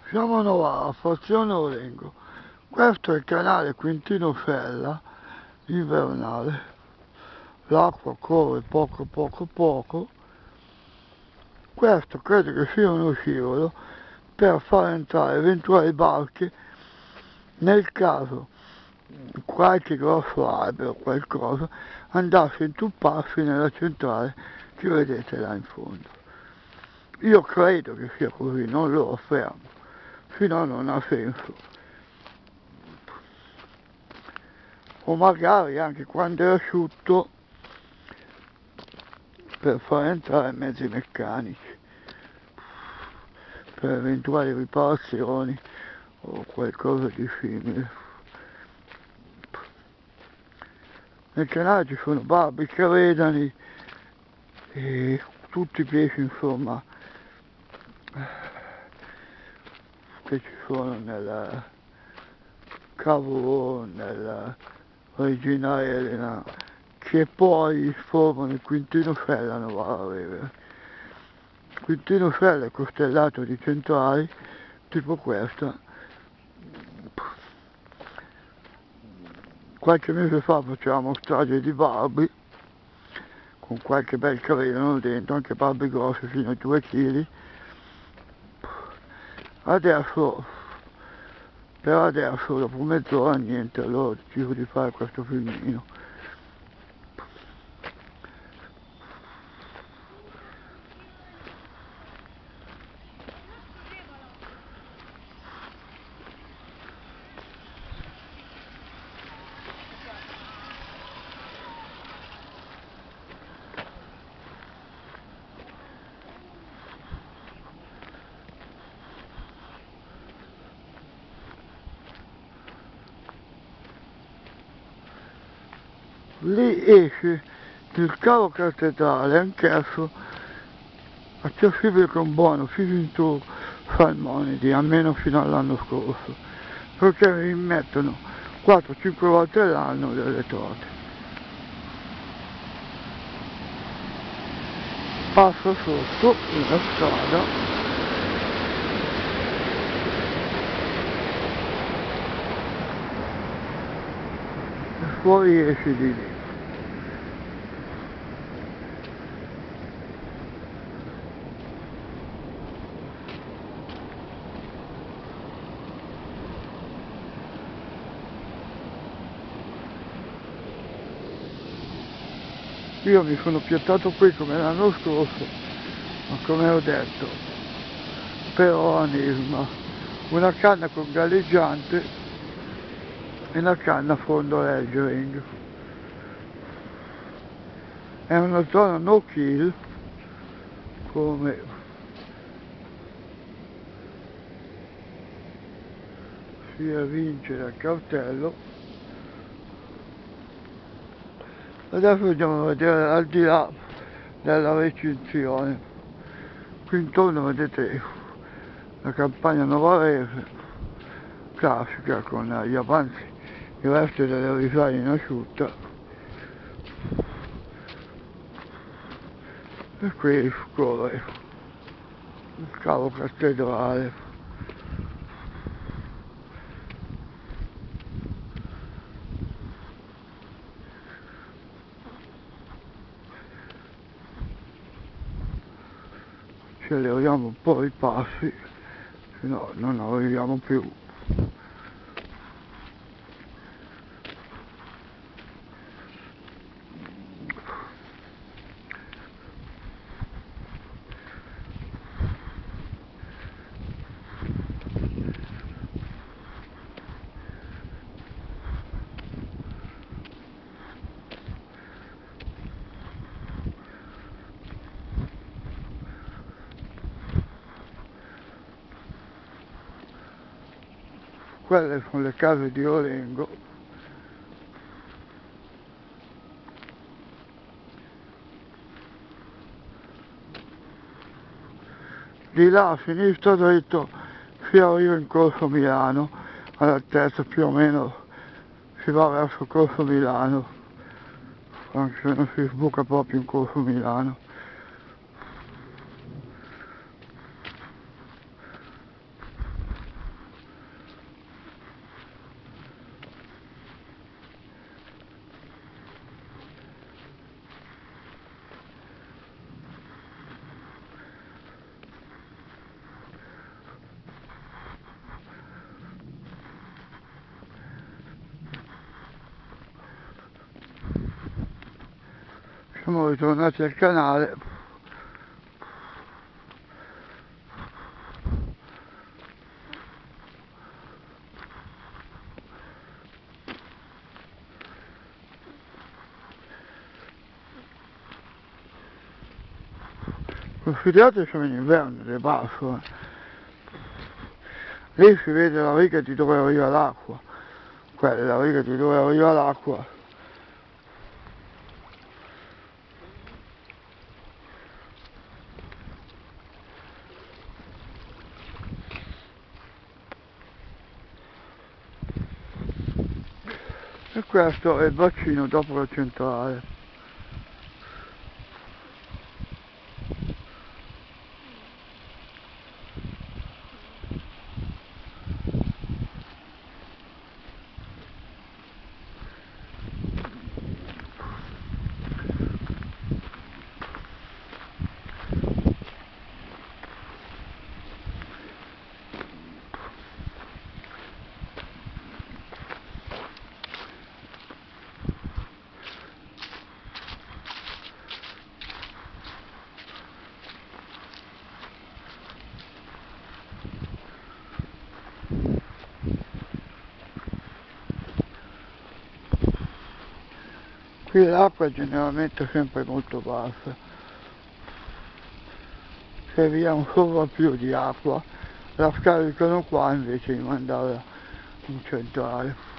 Siamo a Novara, frazione Orengo. Questo è il canale Quintino Sella invernale. L'acqua corre poco. Questo credo che sia uno scivolo per far entrare eventuali barche nel caso qualche grosso albero o qualcosa andasse a intupparsi nella centrale che vedete là in fondo. Io credo che sia così, non lo affermo, fino a non ha senso. O magari anche quando è asciutto per far entrare mezzi meccanici, per eventuali riparazioni o qualcosa di simile. Nel canale ci sono barbiche, redani e tutti i pesci insomma che ci sono nel cavo, nella regina Elena, che poi formano il Quintino Sella Novara Revere. Il Quintino Sella è costellato di centrali tipo questa. Qualche mese fa facevamo strage di Barbie con qualche bel carino dentro, anche Barbie grosse fino a 2 kg. Per adesso dopo mezz'ora niente, allora ho deciso di fare questo filmino. Lì esce il cavo cattedrale, anch'esso accessibile con buono Fishing Tour Salmonidi, almeno fino all'anno scorso, perché vi immettono 4-5 volte all'anno delle trote. Passo sotto la strada e fuori esce di lì. Io mi sono piazzato qui come l'anno scorso, ma come ho detto, per onanismo, una canna con galleggiante e una canna a fondo leggering. È una zona no kill, come si evince dal cartello. Adesso andiamo a vedere al di là della recinzione. Qui intorno vedete la campagna novarese classica con gli avanzi, i resti delle risaie in asciutta. E qui scorre il cavo cattedrale. Acceleriamo un po' i passi, se no non arriviamo più. Quelle sono le case di Orengo. Di là a sinistra dritto si arriva in Corso Milano, all'altezza più o meno si va verso Corso Milano, anche se non si sbuca proprio in Corso Milano. Siamo ritornati al canale. Considerate siamo in inverno, le passo. Lì si vede la riga di dove arriva l'acqua. Quella è la riga di dove arriva l'acqua. E questo è il bacino dopo la centrale. Qui l'acqua è generalmente sempre molto bassa. Se vi è un sovrappiù di acqua, la scaricano qua invece di mandarla in centrale.